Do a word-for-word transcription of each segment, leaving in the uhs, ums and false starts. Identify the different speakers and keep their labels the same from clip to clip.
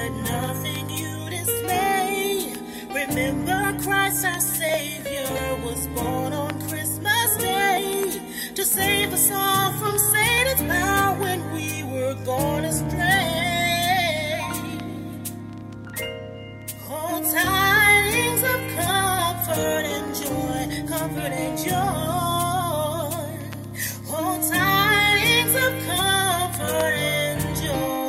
Speaker 1: let nothing you dismay. Remember Christ our Savior was born on Christmas Day to save us all from Satan's power when we were gone astray. Oh, tidings of comfort and joy, comfort and joy. Oh, tidings of comfort and joy.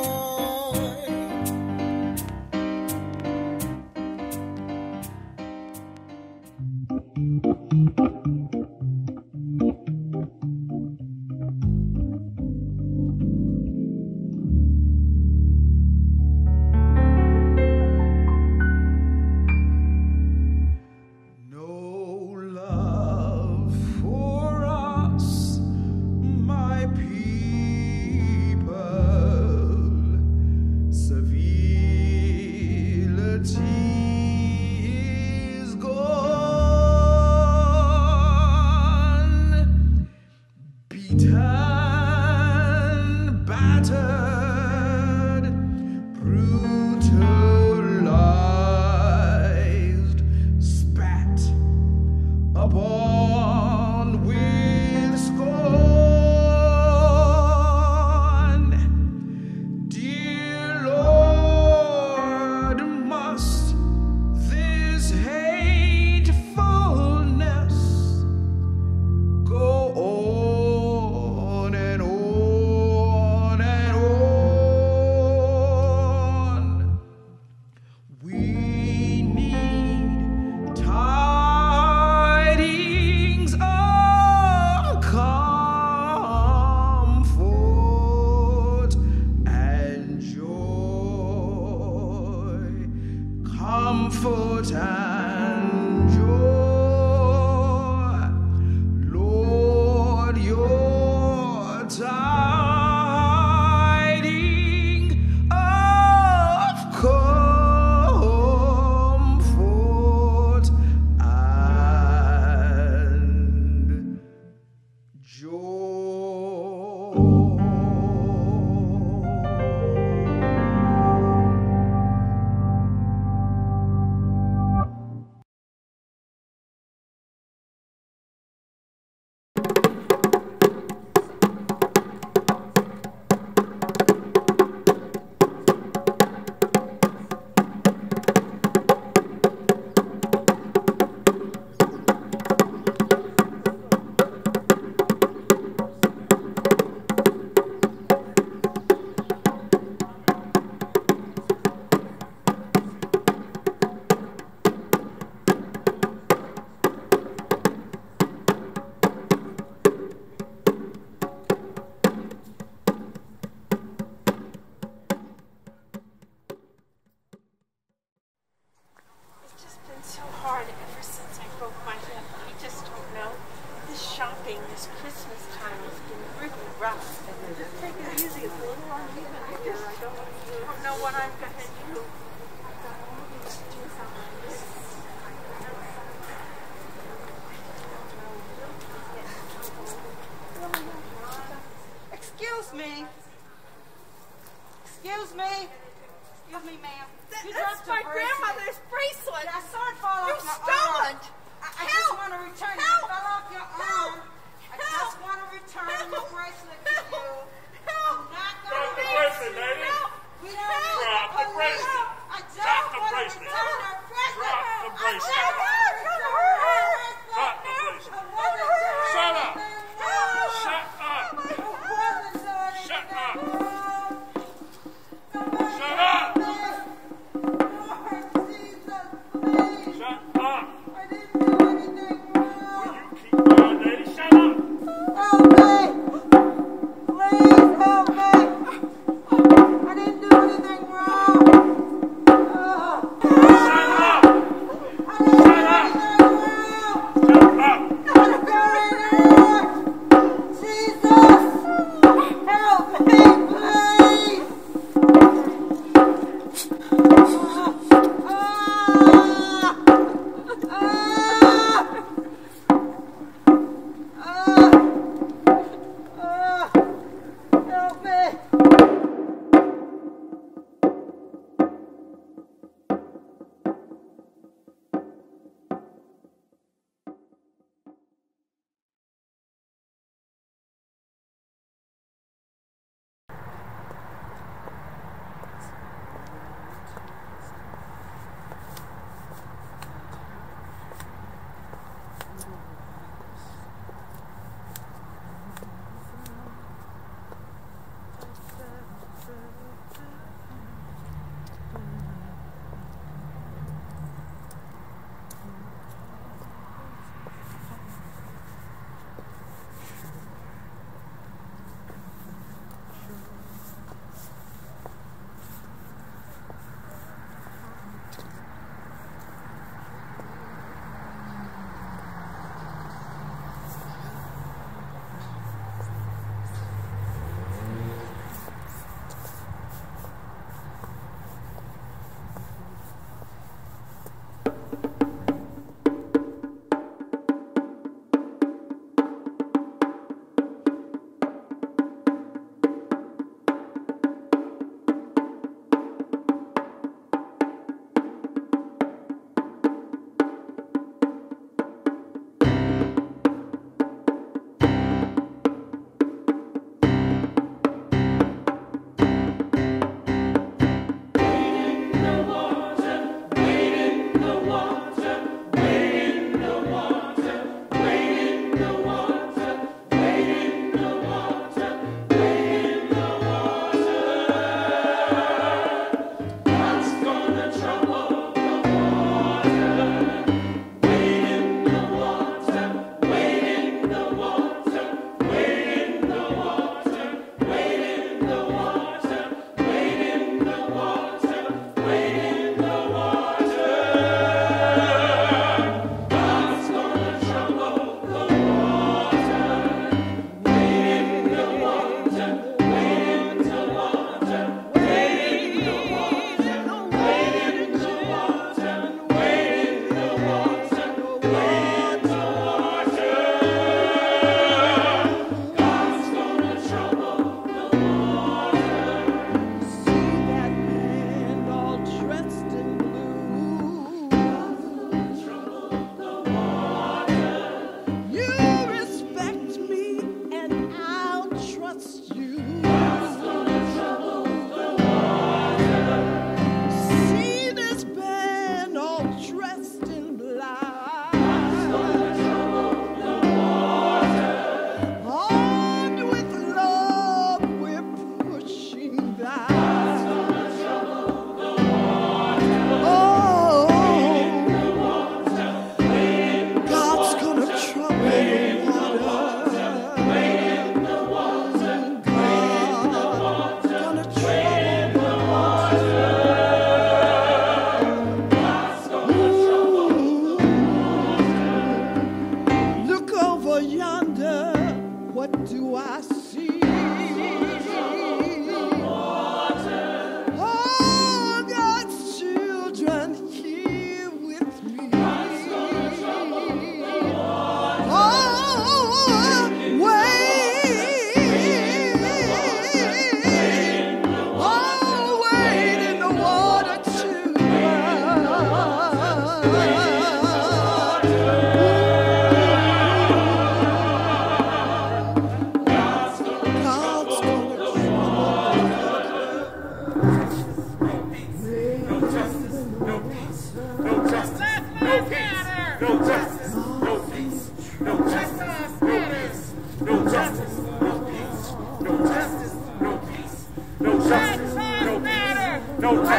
Speaker 2: Shut up!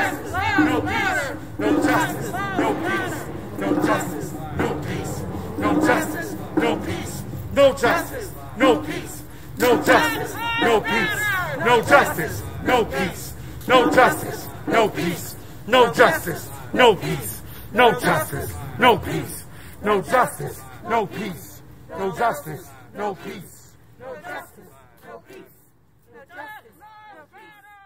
Speaker 2: justice, no peace, no justice, no peace, no justice, no peace, no justice, no peace, no justice, no peace, no justice, no peace, no justice, no peace, no justice, no peace, no justice, no peace, no justice, no peace, no justice, no peace, no justice, no peace, no justice, no peace, no justice, no peace.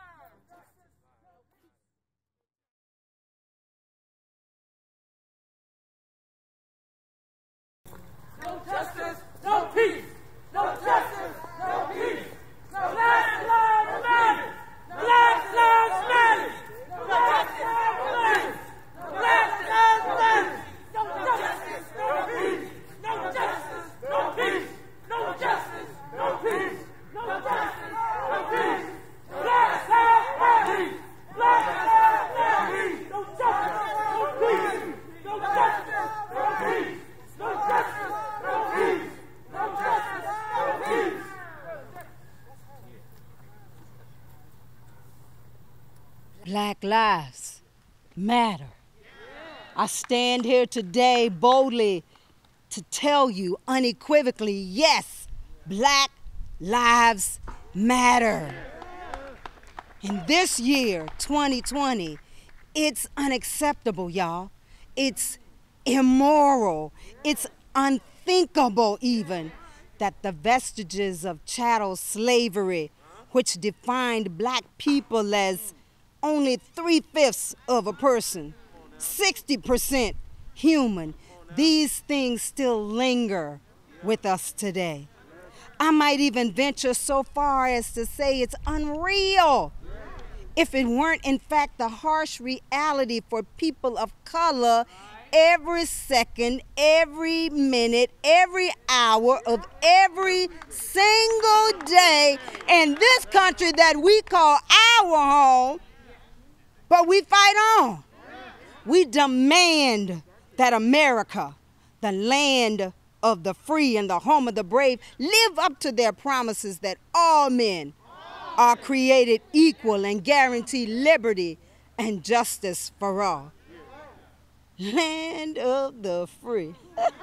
Speaker 2: No justice, no peace. No justice, no peace. No Black Lives Matter. Black Lives Matter. Black Lives Matter. Black Lives Matter. No justice, no peace. No justice, no peace. No justice, no peace. No justice, no peace. Black Lives Matter. Black Lives Matter. No justice, no peace. No justice, no peace. No justice, no peace. No justice, no peace.
Speaker 3: Black lives matter. I stand here today boldly to tell you unequivocally, yes, black lives matter. In this year, twenty twenty, it's unacceptable, y'all. It's immoral. It's unthinkable even that the vestiges of chattel slavery, which defined black people as only three-fifths of a person, sixty percent human, these things still linger with us today. I might even venture so far as to say it's unreal if it weren't in fact the harsh reality for people of color every second, every minute, every hour of every single day in this country that we call our home, but we fight on. We demand that America, the land of the free and the home of the brave, live up to their promises that all men are created equal and guarantee liberty and justice for all. Land of the free.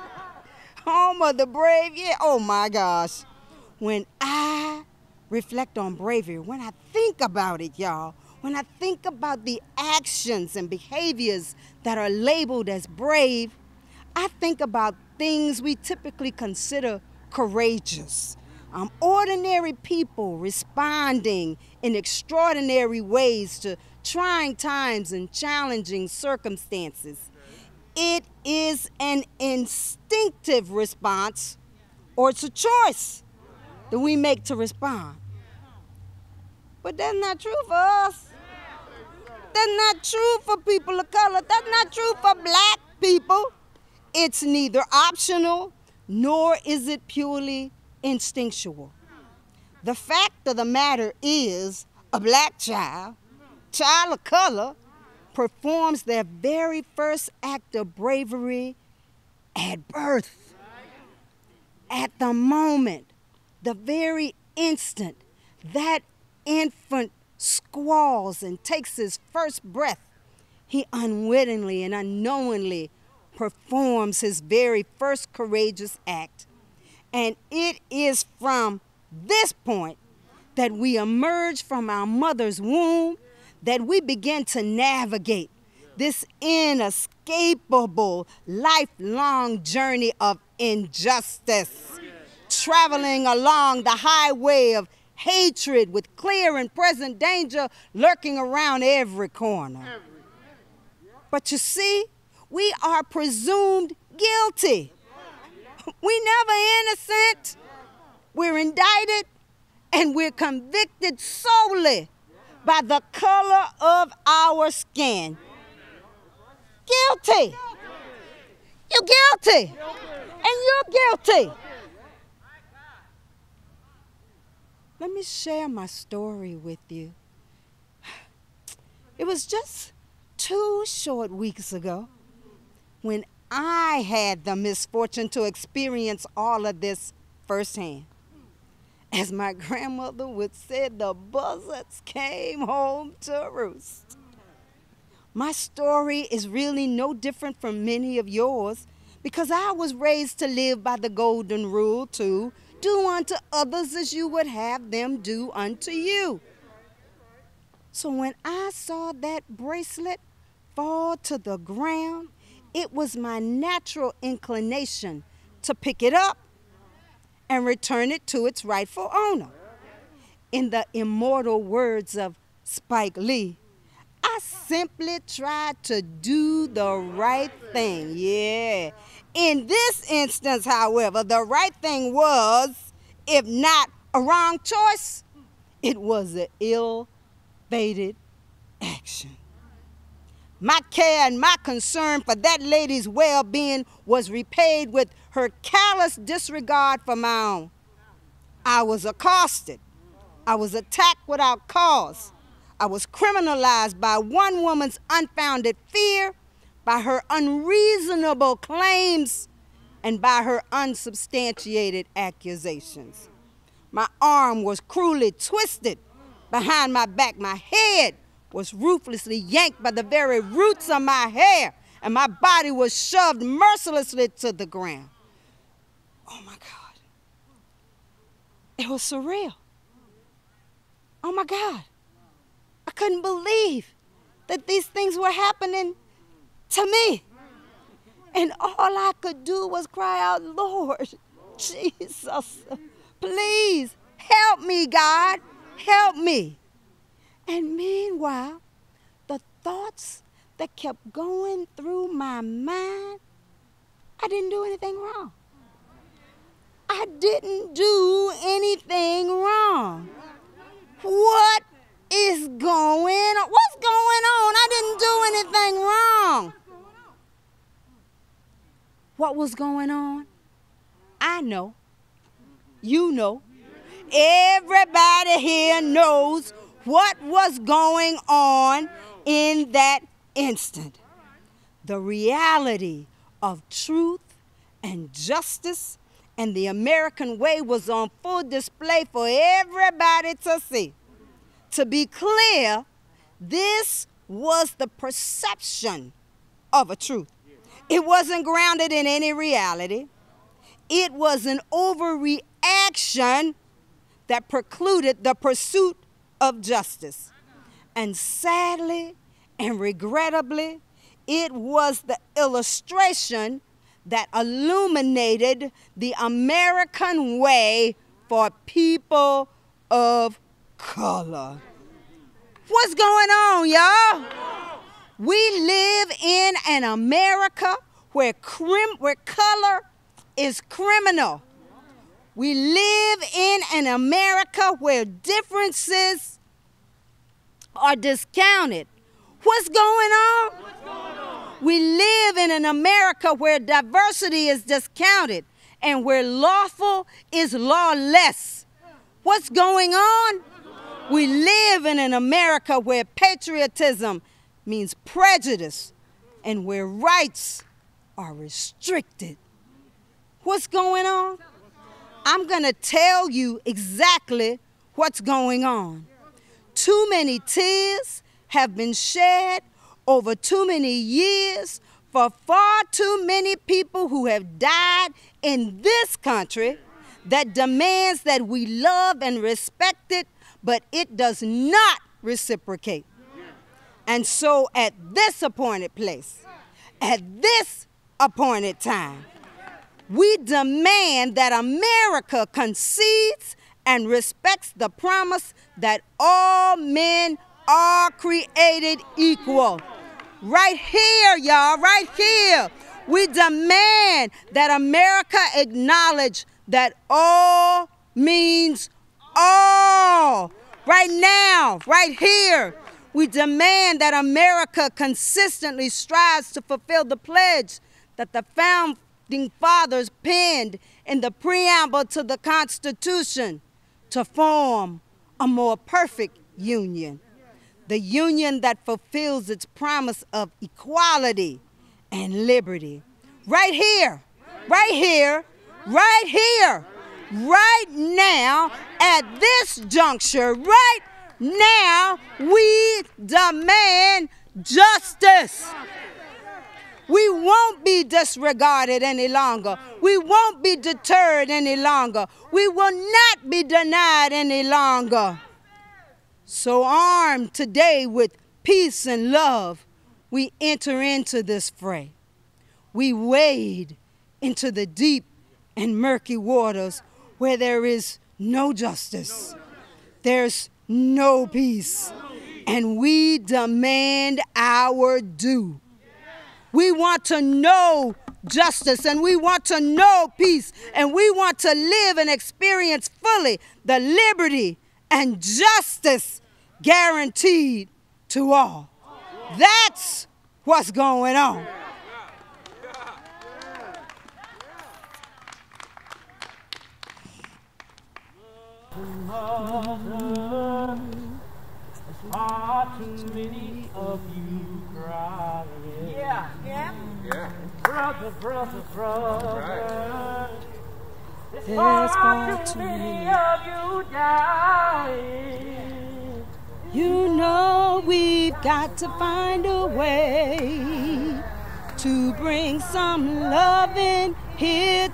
Speaker 3: Home of the brave, yeah, oh my gosh. When I reflect on bravery, when I think about it, y'all, when I think about the actions and behaviors that are labeled as brave, I think about things we typically consider courageous. Um, ordinary people responding in extraordinary ways to trying times and challenging circumstances. It is an instinctive response, or it's a choice that we make to respond. But that's not true for us. That's not true for people of color. That's not true for black people. It's neither optional nor is it purely instinctual. The fact of the matter is a black child, child of color, performs their very first act of bravery at birth. At the moment, the very instant that infant squalls and takes his first breath, he unwittingly and unknowingly performs his very first courageous act. And it is from this point that we emerge from our mother's womb, that we begin to navigate this inescapable, lifelong journey of injustice, traveling along the highway of hatred with clear and present danger lurking around every corner. But you see, we are presumed guilty. We never innocent. We're indicted and we're convicted solely by the color of our skin. Guilty. You're guilty. And you're guilty. Let me share my story with you. It was just two short weeks ago when I had the misfortune to experience all of this firsthand. As my grandmother would say, the buzzards came home to roost. My story is really no different from many of yours, because I was raised to live by the golden rule to do unto others as you would have them do unto you. So when I saw that bracelet fall to the ground, it was my natural inclination to pick it up and return it to its rightful owner. In the immortal words of Spike Lee, I simply tried to do the right thing. Yeah. In this instance, however, the right thing was, if not a wrong choice, it was an ill-fated action. My care and my concern for that lady's well-being was repaid with her callous disregard for my own. I was accosted. I was attacked without cause. I was criminalized by one woman's unfounded fear, by her unreasonable claims, and by her unsubstantiated accusations. My arm was cruelly twisted behind my back. My head was ruthlessly yanked by the very roots of my hair, and my body was shoved mercilessly to the ground. Oh my God. It was surreal. Oh my God. I couldn't believe that these things were happening to me. And all I could do was cry out, Lord, Jesus, please help me, God, help me. And meanwhile, the thoughts that kept going through my mind, I didn't do anything wrong. I didn't do anything wrong. What is going on? What's going on? I didn't do anything wrong. What was going on? I know. You know. Everybody here knows what was going on in that instant. The reality of truth and justice and the American way was on full display for everybody to see. To be clear, this was the perception of a truth. It wasn't grounded in any reality. It was an overreaction that precluded the pursuit of justice. And sadly and regrettably, it was the illustration that illuminated the American way for people of color. What's going on, y'all? We live in an America where, crim where color is criminal. We live in an America where differences are discounted. What's going on?
Speaker 2: What's going on?
Speaker 3: We live in an America where diversity is discounted and where lawful is lawless. What's going on? We live in an America where patriotism means prejudice and where rights are restricted. What's going on? I'm going to tell you exactly what's going on. Too many tears have been shed over too many years for far too many people who have died in this country that demands that we love and respect it, but it does not reciprocate. And so at this appointed place, at this appointed time, we demand that America concedes and respects the promise that all men are created equal. Right here, y'all, right here. We demand that America acknowledge that all means all. Right now, right here, we demand that America consistently strives to fulfill the pledge that the founding fathers penned in the preamble to the Constitution to form a more perfect union. The union that fulfills its promise of equality and liberty. Right here, right here, right here, right now, at this juncture, right now, we demand justice. We won't be disregarded any longer. We won't be deterred any longer. We will not be denied any longer. So armed today with peace and love, we enter into this fray. We wade into the deep and murky waters where there is no justice. There's no peace. And we demand our due. We want to know justice, and we want to know peace, and we want to live and experience fully the liberty and justice guaranteed to all. That's what's going on.
Speaker 2: Far too many of you crying. Yeah, yeah. Yeah. Brother, brother, brother. Right. There's far, far too many of you dying.
Speaker 3: You know we've got to find a way to bring some love in here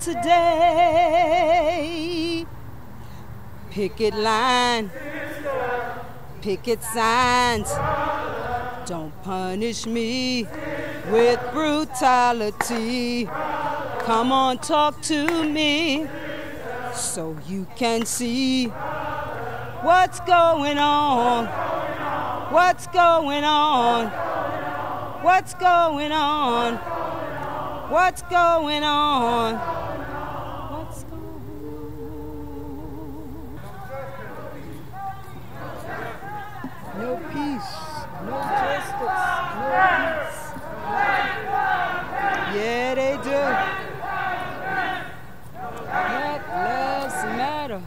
Speaker 3: today. Picket line. Picket signs, don't punish me with brutality. Come on, talk to me so you can see what's going on, what's going on, what's going on, what's going on. No peace, no justice, no peace. Yeah, they do. Black lives matter.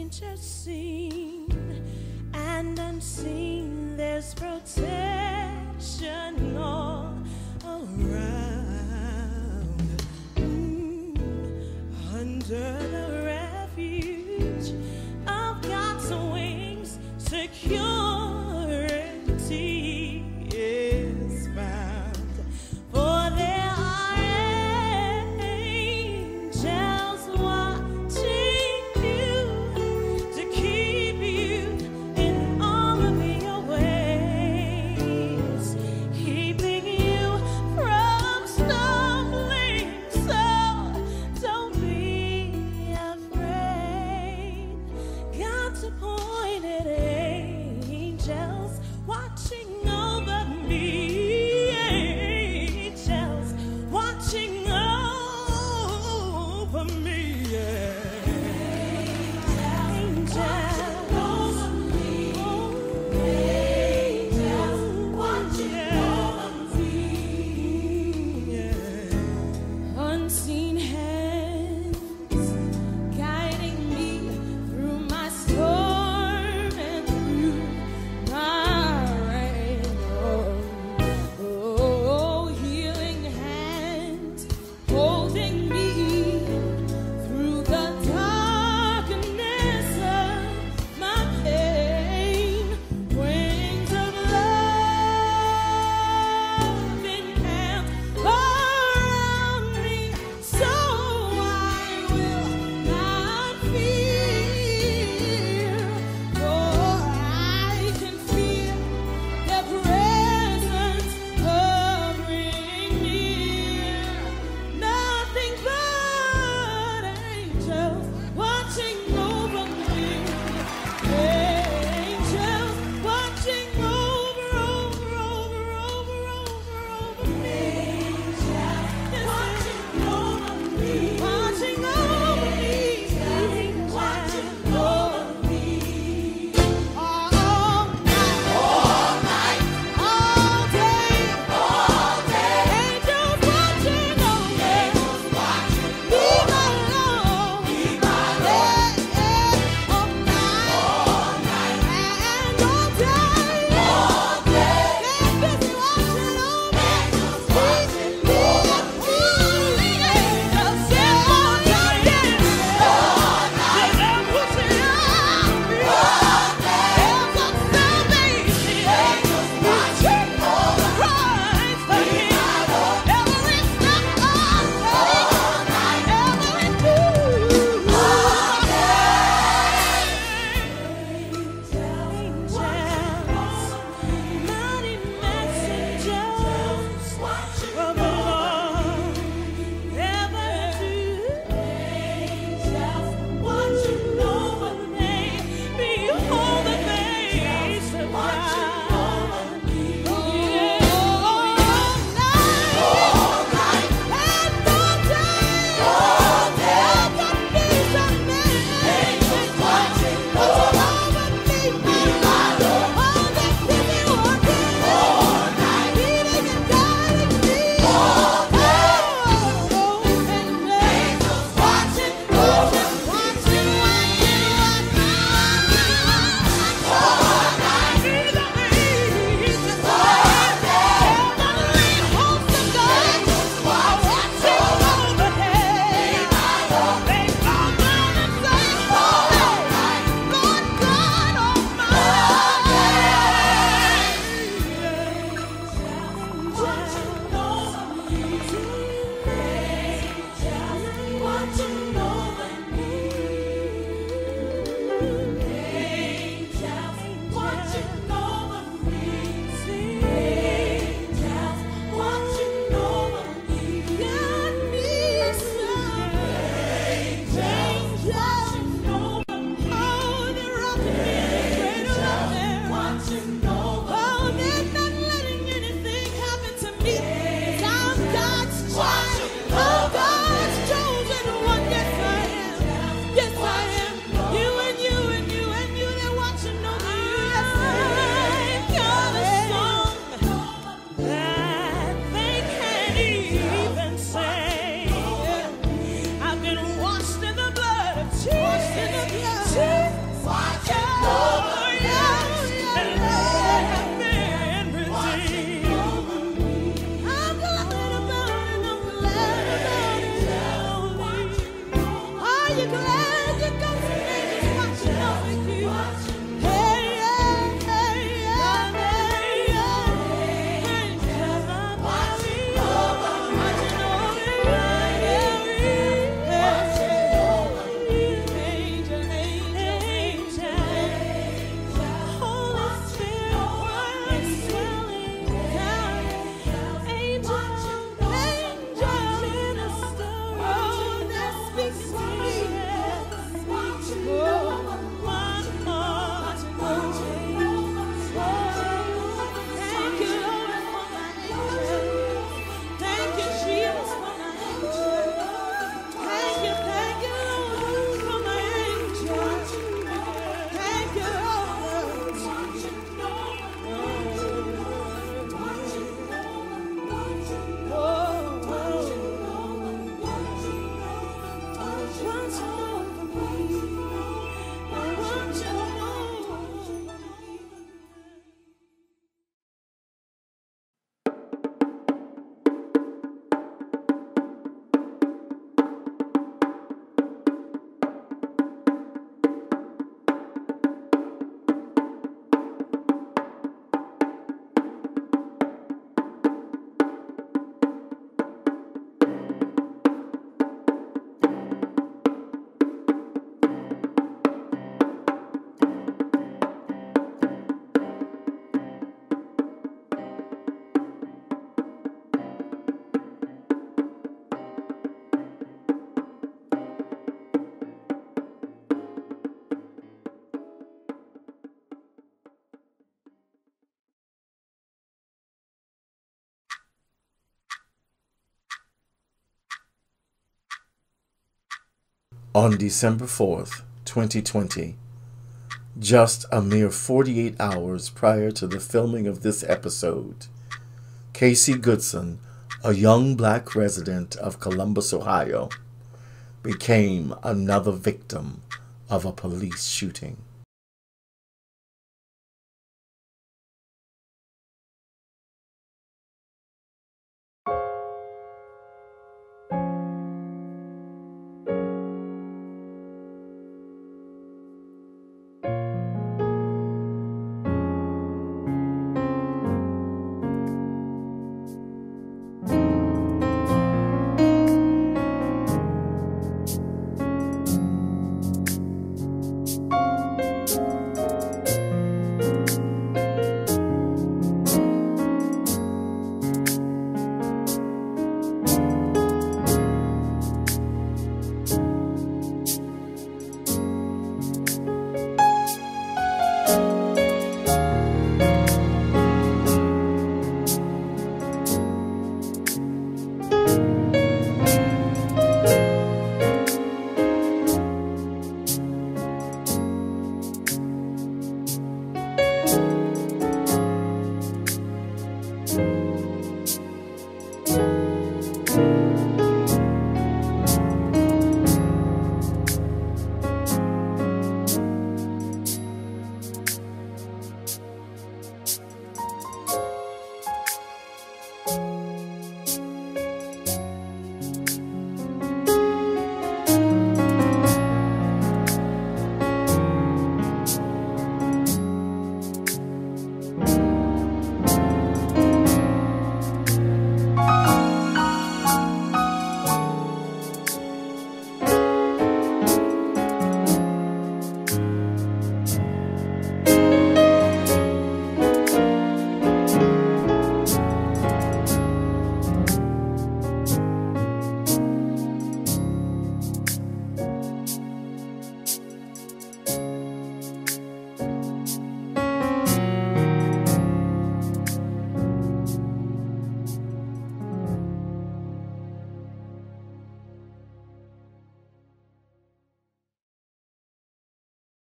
Speaker 1: danger seen and unseen, there's protection all around. Mm, under the refuge of God's wings, security is found. For there are angels watching you to keep you in all of your ways, keeping you from stumbling. So don't be afraid. God's appointed angels
Speaker 4: On December fourth, twenty twenty, just a mere forty-eight hours prior to the filming of this episode, Casey Goodson, a young black resident of Columbus, Ohio, became another victim of a police shooting.